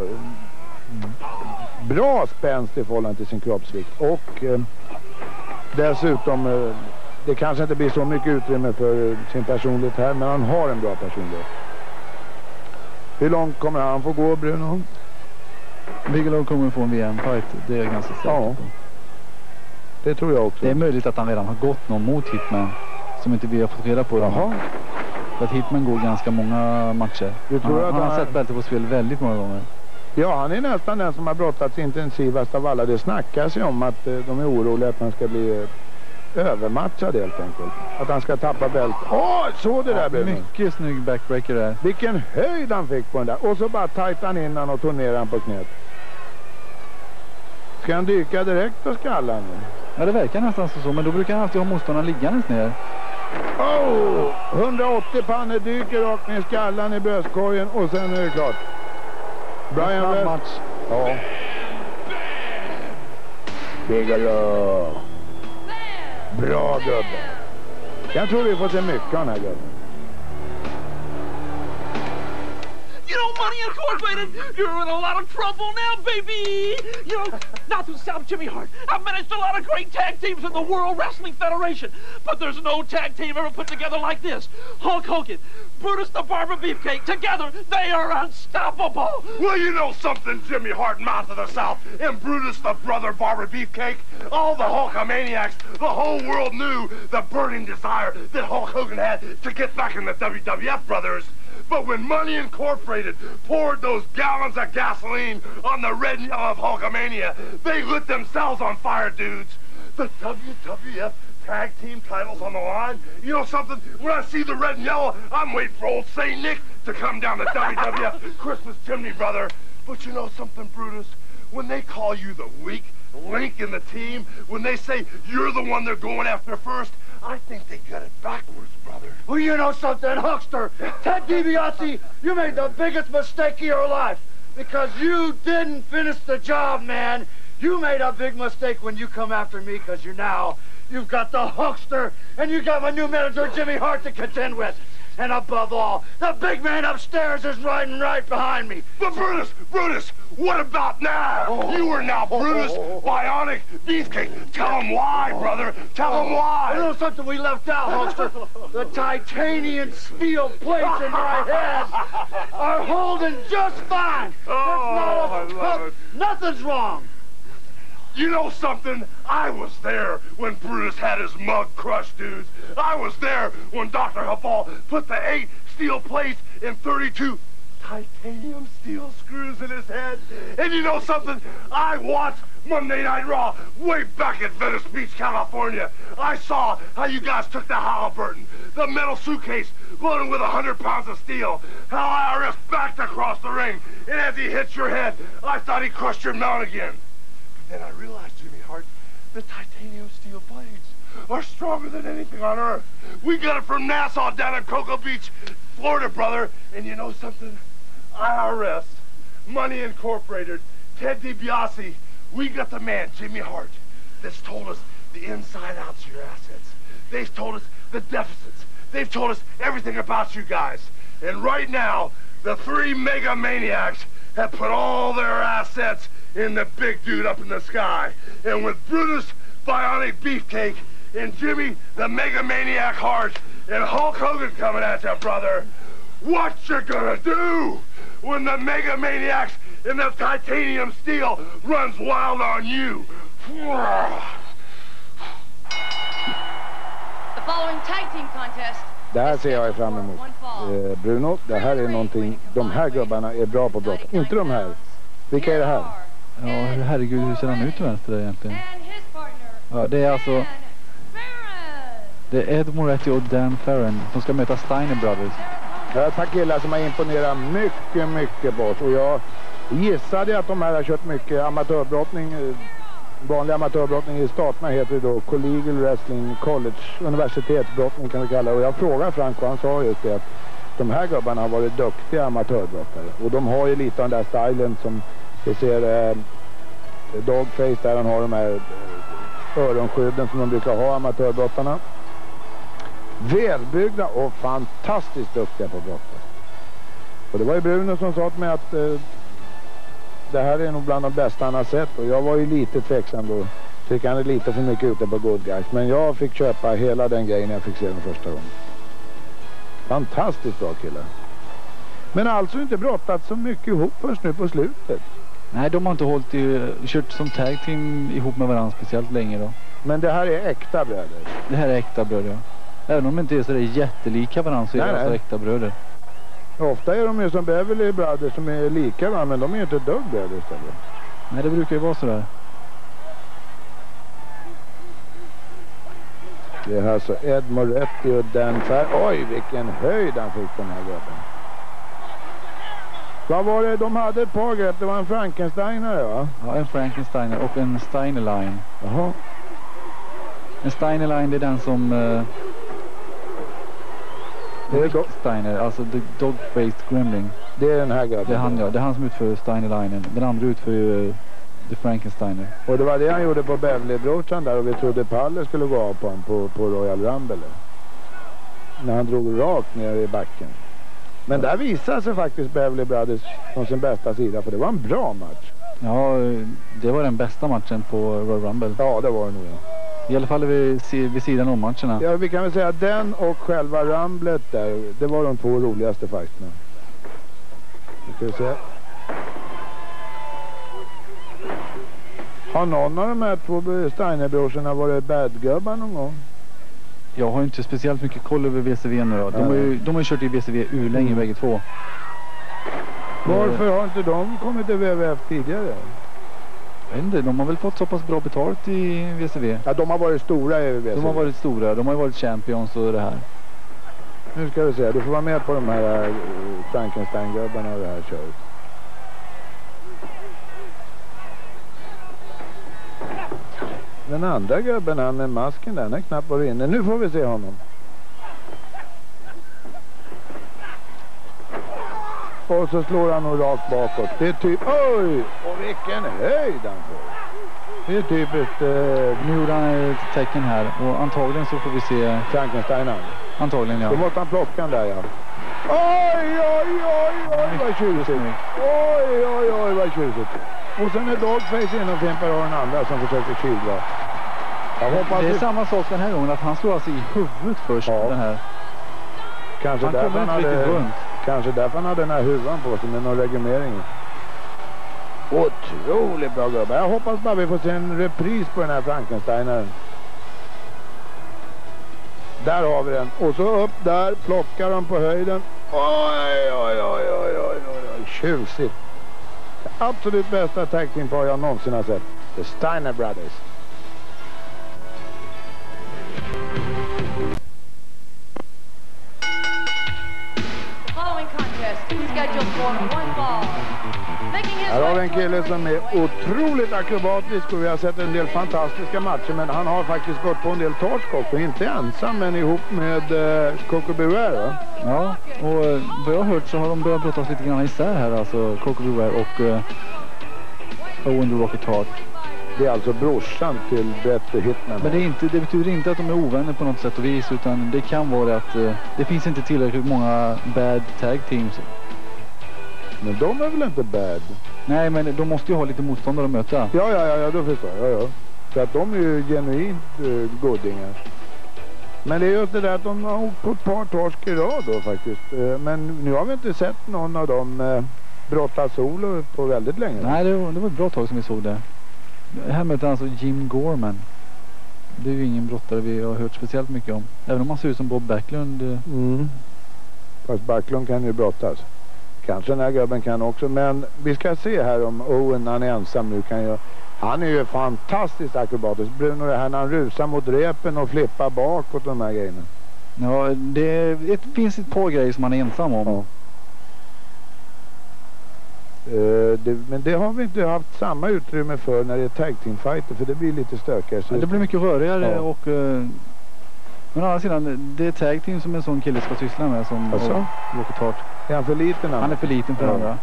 Bra spänst i förhållande till sin kroppsvikt. Och dessutom, det kanske inte blir så mycket utrymme för sin personlighet här, men han har en bra personlighet. Hur långt kommer han få gå, Bruno? Bigelow kommer få en VM-fight, det är ganska säkert. Ja, det tror jag också. Det är möjligt att han redan har gått någon mot Hitman som inte vi har fått reda på. Jaha. För att Hitman går ganska många matcher. Han har sett bälte på spel väldigt många gånger. Ja, han är nästan den som har brottats intensivast av alla. Det snackas ju om att de är oroliga att han ska bli övermatchad helt enkelt. Att han ska tappa bält. Så det där blev mycket snygg backbreaker där. Vilken höjd han fick på den där. Och så bara tajtade han in och tog ner han på knät. Ska han dyka direkt på skallan nu? Ja, det verkar nästan så. Men då brukar han alltid ha motståndaren liggandes ner. 180 pannor dyker rakt ner skallan i bröstkorgen. Och sen är det klart. Brian West. Match. Ja. Bigelow. Bra gubbe. Jag tror vi får se mycket av den här gubben. You know, Money Incorporated, you're in a lot of trouble now, baby. You know, not to sound Jimmy Hart, I've managed a lot of great tag teams in the World Wrestling Federation, but there's no tag team ever put together like this. Hulk Hogan, Brutus the Barber Beefcake, together they are unstoppable. Well, you know something, Jimmy Hart, Mouth of the South, and Brutus the Brother Barber Beefcake. All the Hulkamaniacs, the whole world knew the burning desire that Hulk Hogan had to get back in the WWF, brothers. But when Money Incorporated poured those gallons of gasoline on the red and yellow of Hulkamania, they lit themselves on fire, dudes. The WWF tag team titles on the line. You know something? When I see the red and yellow, I'm waiting for old Saint Nick to come down the WWF Christmas chimney, brother. But you know something, Brutus? When they call you the weak link in the team, when they say you're the one they're going after first, I think they got it backwards, brother. Well, you know something, Huckster? Ted DiBiase, you made the biggest mistake of your life because you didn't finish the job, man. You made a big mistake when you come after me because you've got the Huckster and you got my new manager, Jimmy Hart, to contend with. And above all, the big man upstairs is riding right behind me. But Brutus, what about now? You are now Brutus Bionic Beefcake. Tell him why, brother. Tell him why. You know something we left out, Huckster? The titanium steel plates in my head are holding just fine. I love it. Nothing's wrong. You know something? I was there when Brutus had his mug crushed, dudes. I was there when Dr. Hafal put the 8 steel plates and 32 titanium steel screws in his head. And you know something? I watched Monday Night Raw way back at Venice Beach, California. I saw how you guys took the Halliburton, the metal suitcase loaded with 100 pounds of steel, how IRS backed across the ring, and as he hit your head, I thought he crushed your mount again. Then I realized, Jimmy Hart, the titanium steel blades are stronger than anything on earth. We got it from Nassau down at Cocoa Beach, Florida, brother. And you know something? IRS, Money Incorporated, Ted DiBiase, we got the man, Jimmy Hart, that's told us the inside outs of your assets. They've told us the deficits. They've told us everything about you guys. And right now, the 3 mega maniacs have put all their assets in the big dude up in the sky. And with Brutus Bionic Beefcake and Jimmy the Megamaniac Hart and Hulk Hogan coming at you, brother. What you gonna do when the Megamaniacs and the titanium steel runs wild on you? The following tag team contest. Det här ser jag fram emot. Bruno, det här är någonting, de här gubbarna är bra på brott. Inte de här. Vilka är det här? Ja, herregud, hur ser han ut till vänster där egentligen? Ja, det är alltså... Det är Ed Moretti och Dan Farron som ska möta Steiner Brothers. Det är ett par killar som har imponerat mycket på oss. Och jag gissade att de här har kört mycket amatörbrottning. Vanlig amatörbrottning i staterna heter det då Collegial Wrestling College, universitetsbrottning kan vi kalla det. Och jag frågade Frank och han sa just det att de här gubbarna har varit duktiga amatörbrottare. Och de har ju lite av den där stilen som vi ser Dogface där han har de här öronskydden som de brukar ha amatörbrottarna. Välbyggda och fantastiskt duktiga på brottet. Och det var ju Bruno som sa till mig att det här är nog bland de bästa han har sett. Och jag var ju lite tveksam då. Tycker han är lite för mycket ute på Good Guys. Men jag fick köpa hela den grejen jag fick se den första gången. Fantastiskt bra killar. Men alltså inte brottat så mycket ihop först nu på slutet. Nej, de har inte kört som tag team ihop med varandra speciellt länge då. Men det här är äkta bröder. Det här är äkta bröder, ja. Även om de inte är så jättelika varandra så är det alltså äkta bröder. Ofta är de ju som Beverly Brothers som är lika varandra, men de är ju inte dugg bröder istället. Nej, det brukar ju vara sådär. Det är alltså Ed Moretti och Dan Farr. Oj, vilken höjd han fick den här gubben. Vad var det de hade ett par grepp? Det var en Frankensteiner, va? Ja, en Frankensteiner och en Steinerline. Jaha. En Steinerline, det är den som... Rick Steiner, alltså The Dog-Faced Gremling. Det är den här gubben. Det är han, ja. Det är han som utför Steinerlinen. Den andra utför ju The Frankensteiner. Och det var det han gjorde på Beverly-brorsan där och vi trodde Palle skulle gå av på honom på Royal Rumble. När han drog rakt ner i backen. Men där visade sig faktiskt Beverly Brothers från sin bästa sida, för det var en bra match. Ja, det var den bästa matchen på Royal Rumble. Ja, det var det nog. I alla fall vid sidan om matcherna. Ja, vi kan väl säga att den och själva Rumblet där, det var de två roligaste fighterna. Vi ska se. Har någon av de här två Steiner-brorsorna varit badgubbar någon gång? Jag har inte speciellt mycket koll över WCW nu då. De har ju kört i WCW länge bägge två. Varför har inte de kommit till WWF tidigare? Jag vet inte, de har väl fått så pass bra betalt i WCW. Ja, de har varit stora i WCW. De har varit stora, de har ju varit champions och det här. Nu ska vi se, du får vara med på de här Frankenstein-gubbarna och det här köret. Den andra gubben, han med masken där, den är knappt varit inne. Nu får vi se honom. Och så slår han nog rakt bakåt. Det är typ... Oj! Och vilken höjd han får. Det är typiskt... Nu gjorde han ett tecken här. Och antagligen så får vi se... Frankenstein. Antagligen, ja. Då måste han plocka den där, ja. Oj, oj, oj, oj, vad tjusigt. Oj, oj, oj, vad tjusigt. Och sen är Dogface in och fimpar av den andra som försöker kylva. Det är samma sak den här gången, att han slår alltså i huvudet först, den här. Kanske han kommer inte riktigt runt. Kanske därför han hade den här huvan på sig med någon regummering. Otroligt bra gubbar. Jag hoppas bara vi får se en repris på den här Frankensteinaren. Där har vi den. Och så upp där, plockar de på höjden. Oj, oj, oj, oj, oj, oj, tjusigt. Det absolut bästa tag team par jag någonsin har sett. The Steiner Brothers. Här har vi en kille som är otroligt akrobatisk och vi har sett en del fantastiska matcher, men han har faktiskt gått på en del torsk och inte ensam men ihop med Coco Beware, va? Ja, och vad jag har hört så har de börjat brottas lite grann isär här, alltså Coco Beware och Owen the Rocket Hart. Det är alltså brorsan till Bret the Hitman. Men det betyder inte att de är ovänner på något sätt och vis, utan det kan vara att det finns inte tillräckligt många bad tag teams. Men de är väl inte bad? Nej, men de måste ju ha lite motståndare att möta. Ja, då förstår jag. Ja. Så att de är ju genuint goddingar. Men det är just det där att de har åkt på ett par torsk i rad då faktiskt. Men nu har vi inte sett någon av dem brotta solo på väldigt länge. Nej, det var ett bra tag som vi såg det. Här möter alltså Jim Gorman. Det är ju ingen brottare vi har hört speciellt mycket om. Även om han ser ut som Bob Backlund. Fast Backlund kan ju brottas. Kanske den här gubben kan också. Men vi ska se här om Owen, han är ensam nu, kan ju... Han är ju fantastiskt akrobatisk. Bruno, det här när han rusar mot repen och flippar bakåt de här grejerna. Ja, det finns ett par grejer som han är ensam om. Ja. Men det har vi inte haft samma utrymme för när det är tag team fighter, för det blir lite stökigare. Ja, det blir mycket rörigare och... Men å andra sidan, det är tag team som en sån kille ska syssla med som Rocket Hart. Är han för liten? Han är för liten för andra.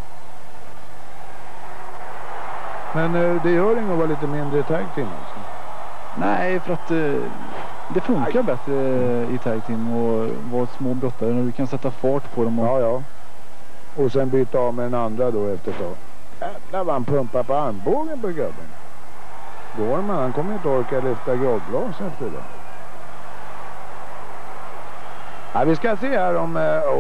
Men det gör inget att vara lite mindre tag team alltså? Nej, för att det funkar bättre i tag team och vara små brottare när du kan sätta fart på dem. Ja. Och sen byta av med den andra då efter så. Jävlar vad han pumpar på armbågen på gubben. Går man, han kommer inte orka lyfta grogglas efter det. Ja, vi ska se här om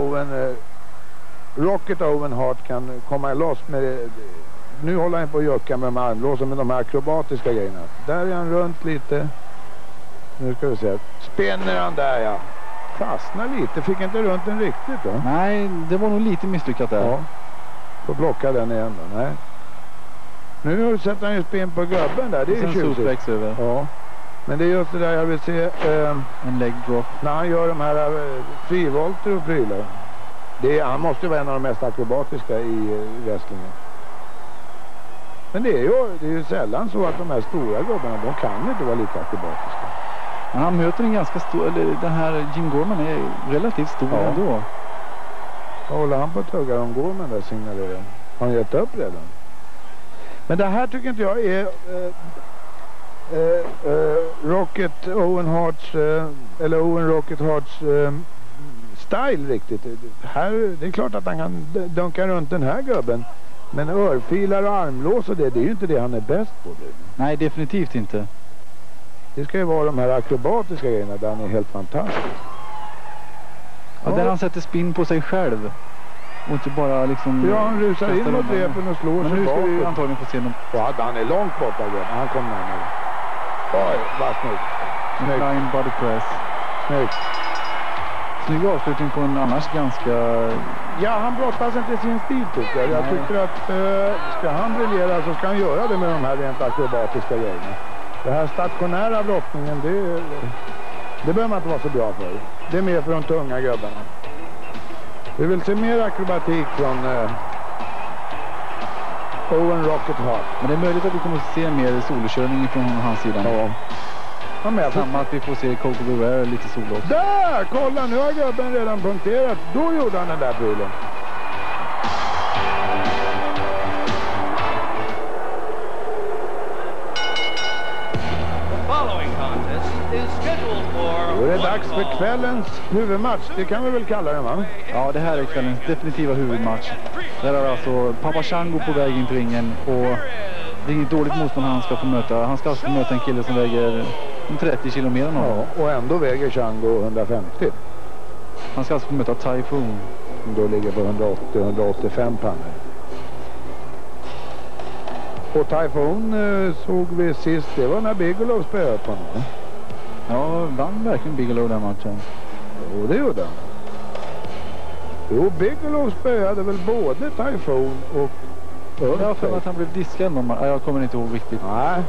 Rocket Owen Hart kan komma loss med det. Nu håller han på att jucka med de armlåsen med de här akrobatiska grejerna. Där är han runt lite. Nu ska vi se. Spänner han där, ja. Fastnar lite. Fick inte runt den riktigt då. Nej, det var nog lite misslyckat där. Ja. Får blocka den igen då. Nej. Nu sätter han ju spinn på gubben där. Det är ju suplex över. Ja. Men det är just det där jag vill se. En leg drop. När han gör de här frivolter och prylar. Han måste vara en av de mest akrobatiska i wrestlingen. Men det är ju sällan så att de här stora gubbarna, de kan inte vara lika akrobatiska. Men han möter en ganska stor, eller den här Jim Gorman är relativt stor ändå. Håller han på att tugga om Gorman där, signalerar. Har han gett upp redan? Men det här tycker inte jag är Rocket Owen Harts eller Owen Rocket Harts style riktigt. Här, det är klart att han kan dunka runt den här gubben. Men örfilar och armlås och det är ju inte det han är bäst på. Nej, definitivt inte. Det ska ju vara de här akrobatiska grejerna där han är helt fantastisk. Ja, där han sätter spinn på sig själv. Och inte bara liksom... Ja, han rusar in mot repen och slår sig bakåt. Men nu ska vi antagligen få se någon... Ja, han är långt borta. Han kommer närmare. Oj, vad snyggt. Snyggt. Flying body press. Snyggt. Snygg avslutning på en annars ganska... Ja, han brottas inte sin stil tycker jag. Jag tycker att ska han briljera så ska han göra det med de här rent akrobatiska grejerna. Det här stationära brottningen, det behöver man inte vara så bra för. Det är mer för de tunga gubbarna. Vi vill se mer akrobatik från Owen Rocket Hart. Men det är möjligt att vi kommer att se mer solokörning från hans sida. Ja. Samma att vi får se Coco Beware lite solo också. Där! Kolla, nu har gubben redan punkterat. Då gjorde han den där prylen. Då är det dags för kvällens huvudmatch. Det kan vi väl kalla den, va? Ja, det här är kvällens definitiva huvudmatch. Där är alltså Papa Shango på väg in till ringen. Och det är inget dåligt motstånd han ska få möta. Han ska alltså möta en kille som väger 30 kilo mer än honom. Ja, och ändå väger Shango 150. Han ska alltså få möta Typhoon. Då ligger på 180-185 pannor. Och Typhoon såg vi sist, det var när Bigelow spelade på honom. Ja, vann verkligen Bigelow den matchen. Jo, det gjorde han. Jo, Bigelow spelade väl både Typhoon och Earthquake. Jag för att han blev diskad någon match. Jag kommer inte ihåg riktigt. Nej.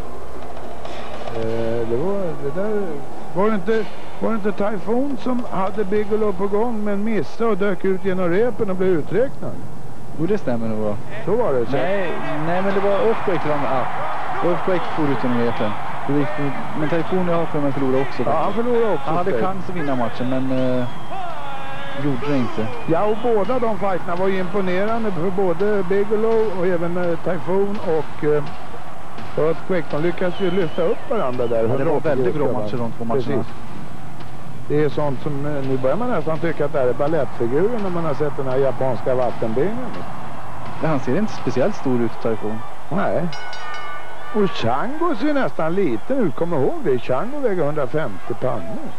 Var det inte Typhoon som hade Bigelow på gång men missade och dök ut genom repen och blev uträknad? Jo, det stämmer nog bra. Så var det. Så. Nej, men det var Earthquake till Earthquake for ut genom repen. Men Typhoon har för mig förlorade också. Ja, han förlorade också. Han hade chans att vinna matchen, men gjorde det inte. Ja, och båda de fighterna var ju imponerande för både Bigelow och även Typhoon och Earthquake. De lyckades ju lyfta upp varandra där. Ja, det var väldigt bra matcher de två matcherna. Precis. Det är sånt som, nu börjar man nästan tycka att det är balettfigurer när man har sett den här japanska vattenbenen. Ja, han ser inte speciellt stor ut, Typhoon. Nej. Och Django ser nästan liten ut. Kom ihåg det. Django väger 150 pannor.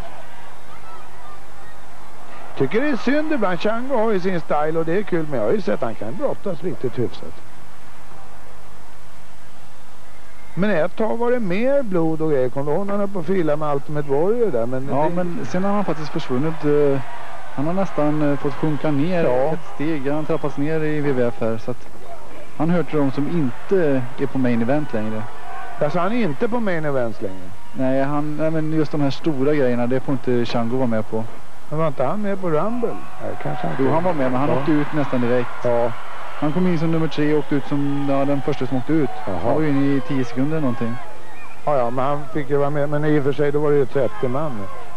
Tycker det är synd ibland. Django har ju sin style och det är kul. Men jag har ju sett att han kan brottas riktigt hyfsat. Men ett tag var det mer blod och grejer. Kom du ihåg när han på fila med Ultimate Warrior där? Men ja, men sen har han faktiskt försvunnit. Han har nästan fått sjunka ner ett steg. Han har trappats ner i WWF här. Så att han hör till de som inte är på main event längre. Alltså han är inte på main event längre? Nej, men just de här stora grejerna, det får inte Django vara med på. Men var inte han med på Rumble? Nej, kanske han. Jo, han var med, men han åkte ut nästan direkt. Ja. Han kom in som nummer 3 och åkte ut som den första som åkte ut. Jaha. Han var ju inne i 10 sekunder eller någonting. Ja, men han fick ju vara med. Men i och för sig då var det ju 30 man.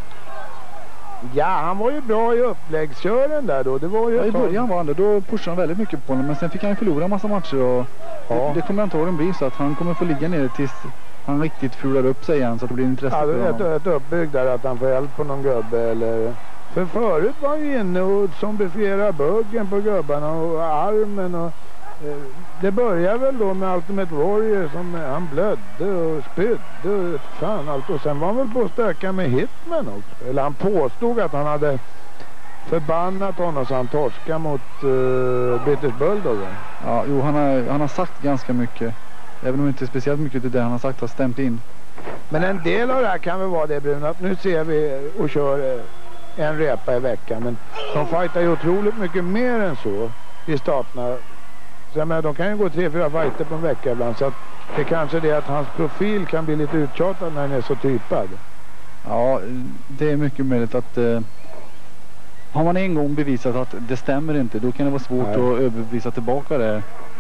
Ja, han var ju bra i uppläggskören där då. Det var ju i början var han där. Då pushade han väldigt mycket på honom. Men sen fick han ju förlora en massa matcher. Och det kommer antagligen bli så att han kommer få ligga ner tills han riktigt fular upp sig igen. Så att det blir intresse för honom. Ett uppbygg där att han får hjälp på någon gubbe eller... För förut var han ju inne och zombifierade buggen på gubbarna och armen och... Det började väl då med Ultimate Warrior som han blödde och spydde och fan allt. Och sen var han väl på att stöka med Hitman också. Eller han påstod att han hade förbannat honom så han torskade mot British Bulldog. Ja, jo, han har sagt ganska mycket. Även om inte speciellt mycket till det han har sagt har stämt in. Men en del av det här kan väl vara det, Bruno, att nu ser vi och kör en repa i veckan. Men de fightar ju otroligt mycket mer än så i staterna. Så jag menar, de kan ju gå 3-4 fighter på en vecka ibland. Så att det kanske är det att hans profil kan bli lite uttjatad när han är så typad. Ja, det är mycket möjligt att... har man en gång bevisat att det stämmer inte, då kan det vara svårt att överbevisa tillbaka det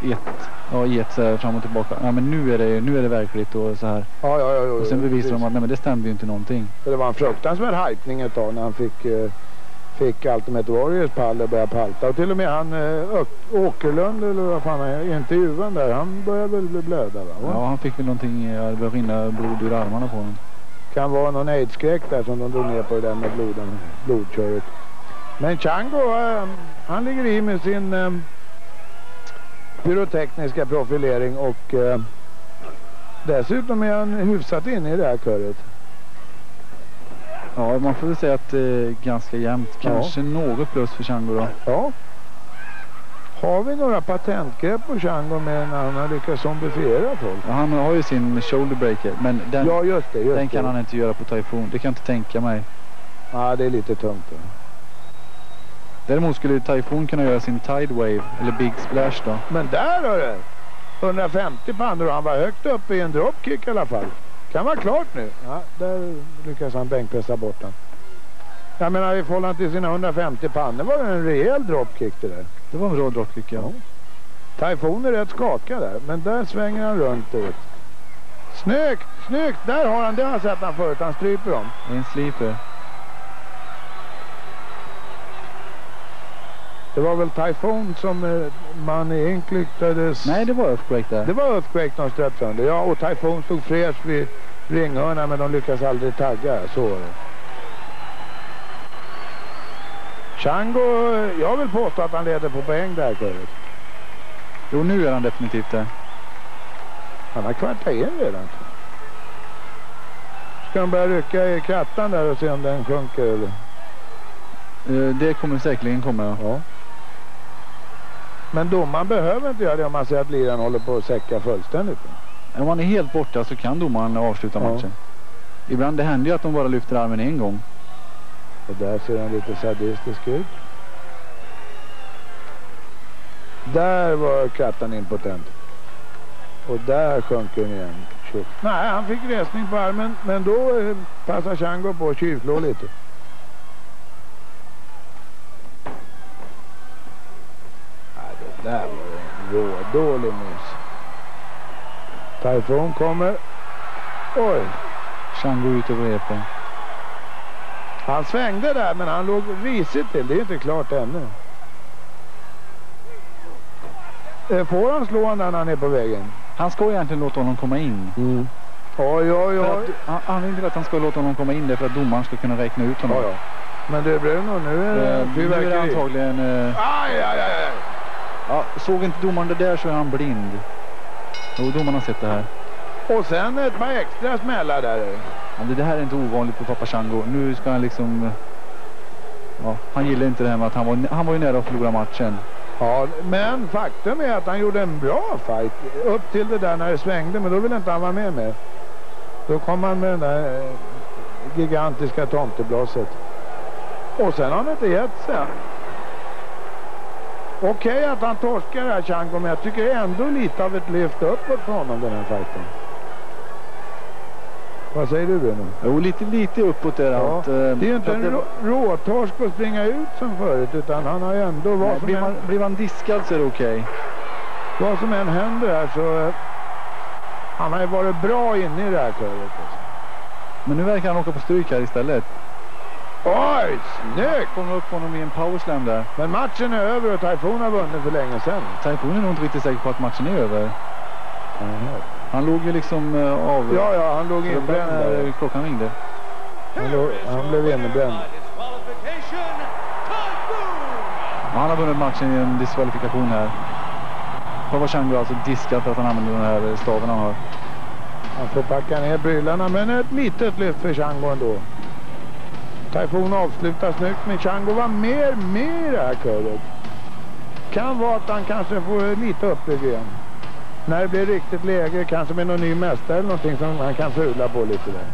i ett så här fram och tillbaka. Ja, men nu är det verkligt och så här. Ja, och sen bevisar de att nej, men det stämde ju inte någonting. Det var en fruktansvärd hypning ett tag när han fick Ultimate Warriors pall och började palta. Och till och med han Åkerlund eller vad fan är intervjun där, han började väl bli blöda, va? Ja, han fick väl någonting, det började rinna blod ur armarna på honom. Kan vara någon aids-skräck där som de drog ner på det där med blodköret. Men Django, han ligger i med sin pyrotekniska profilering och dessutom är han hyfsat inne i det här köret. Ja, man får väl säga att det är ganska jämnt. Kanske något plus för Django då. Ja. Har vi några patentgrepp på Django med när han har lyckats zombifiera folk? Ja, han har ju sin shoulder breaker. Men den, just det. Kan han inte göra på Typhoon. Det kan jag inte tänka mig. Ja, det är lite tungt då. Däremot skulle Typhoon kunna göra sin Tide Wave eller Big Splash då. Men där har det 150 pannor och han var högt uppe i en dropkick i alla fall. Kan vara klart nu. Ja, där lyckas han bänkpressa bort den. Jag menar, i förhållande till sina 150 pannor var det en rejäl dropkick det där. Det var en bra dropkick, ja. Typhoon är rätt skakad där, men där svänger han runt ut. Snyggt! Där har han, det har jag sett han förut, han stryper dem. En sleeper. Det var väl Typhoon som man egentligen lyckades... Nej, det var Earthquake där. Det var Earthquake de ströp sönder. Ja, och Typhoon stod fräsch vid ringhörna, men de lyckas aldrig tagga. Så var det. Django, jag vill påstå att han leder på poäng där förut. Jo, nu är han definitivt det. Han har kvartat in redan. Ska han börja rycka i krattan där och se om den sjunker eller? Det kommer säkerligen komma, ja. Men domaren behöver inte göra det om man ser att liran håller på att säcka fullständigt. Om man är helt borta så kan domaren avsluta matchen. Ibland det händer ju att de bara lyfter armen en gång. Och där ser han lite sadistisk ut. Där var krattan impotent. Och där sjunker den igen. Nej, han fick resning på armen, men då passar Django på att tjuvslå lite. Det där var en rådålig miss. Typhoon kommer. Oj. Django ut över repen. Han svängde där, men han låg risigt till. Det är inte klart ännu. Får han slå honom när han är på vägen? Han ska egentligen låta honom komma in. Oj. Anledningen till att han ska låta honom komma in det är för att domaren ska kunna räkna ut honom. Ja. Men det är Bruno, nu är det antagligen... Aj. Ja, såg inte domaren det där så är han blind. Jo, domaren har sett det här. Och sen ett par extra smällar där. Ja, det här är inte ovanligt på Papa Shango. Nu ska han liksom... Ja, han gillar inte det här med att han var ju nära att förlora matchen. Ja, men faktum är att han gjorde en bra fight. Upp till det där när det svängde, men då ville inte han vara med. Då kom han med den där gigantiska tomteblåset. Och sen har han inte gett sig. Okej att han torskar här, Shango, men jag tycker ändå lite av ett lyft uppåt för honom den här fighten. Vad säger du, Bruno? Jo, lite uppåt där. Ja, att, det är ju inte en råtorsk att springa ut som förut, utan han har ju ändå... Blir man diskad så är det okej. Vad som än händer här så... han har ju varit bra inne i det här köret. Men nu verkar han åka på stryk här istället. Oj, snyggt! Kommer upp honom i en powerslam där. Men matchen är över och Typhoon har vunnit för länge sedan. Typhoon är nog inte riktigt säker på att matchen är över. Han låg ju liksom av... Ja, han låg inbränd där. Klockan ringde. Han blev inbränd. Han har vunnit matchen i en diskvalifikation här. Papa Shango har alltså diskat för att han använder den här staven han har. Han får packa ner bryllarna, men ett litet lyft för Shango ändå. Typhoon avslutar snyggt, men Shango var mer med i det här köret. Kan vara att han kanske får lite uppbygg igen. När det blir riktigt läge, kanske med någon ny mästare eller någonting som han kan fula på lite där.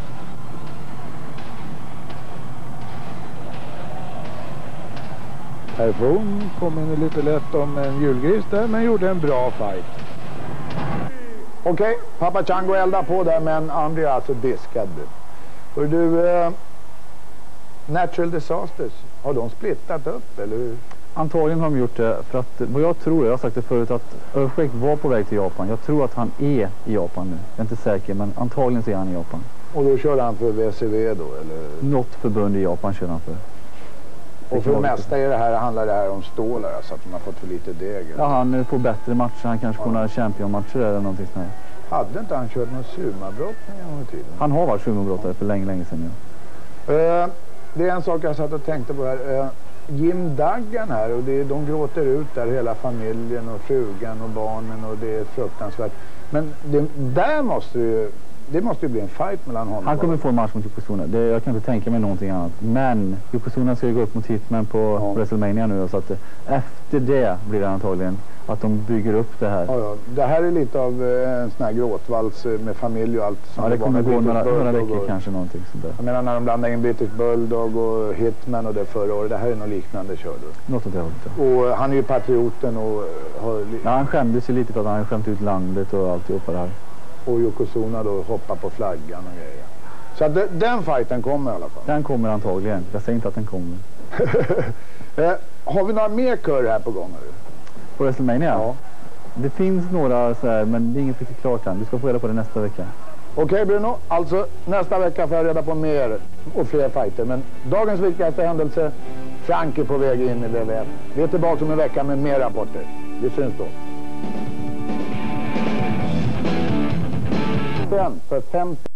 Typhoon kom in lite lätt om en julgris där, men gjorde en bra fight. Okej, Papa Shango eldar på där, men han blir alltså diskad. Och du, Natural Disasters, har de splittat upp eller hur? Antagligen har de gjort det för att, vad jag tror, jag har sagt det förut, att Earthquake var på väg till Japan. Jag tror att han är i Japan nu. Jag är inte säker, men antagligen så är han i Japan. Och då kör han för WCW då, eller? Något förbund i Japan kör han för. Och för det mesta är det här, handlar det här om stålar, alltså att de har fått för lite deg? Eller? Ja, han får bättre matcher. Han kanske får några championmatcher eller någonting sånt här. Hade inte han kört någon sumabrottning en gång i tiden? Han har varit sumabrottare för länge sedan nu. Det är en sak jag satt och tänkte på här. Jim Duggan här, och de gråter ut där, hela familjen och frugan och barnen, och det är fruktansvärt. Men där måste det måste ju bli en fight mellan honom. Han kommer få en match mot Yokozuna. Jag kan inte tänka mig någonting annat. Men Yokozuna ska ju gå upp mot Hitman på WrestleMania nu. Så att efter det blir det antagligen att de bygger upp det här. Ja. Det här är lite av en sån här gråtvals med familj och allt. Ja, det kommer gå några veckor kanske någonting sådär. Jag menar när de blandar in British Bulldog och Hitman och det förra året. Det här är något liknande kör du. Något åt det hållet. Och han är ju patrioten och har... Ja, han skämdes ju lite för att han har skämt ut landet och alltihopa det här. Och Yokozuna då hoppar på flaggan och grejer. Så att den fighten kommer i alla fall. Den kommer antagligen. Jag säger inte att den kommer. Har vi några mer kör här på gång? På WrestleMania? Ja. Det finns några så här, men det är inget riktigt klart än. Du ska få reda på det nästa vecka. Okej, Bruno, alltså nästa vecka får jag reda på mer och fler fighter. Men dagens viktigaste händelse, Frank är på väg in i WWF. Vi är tillbaka om en vecka med mer rapporter. Vi syns då. För 50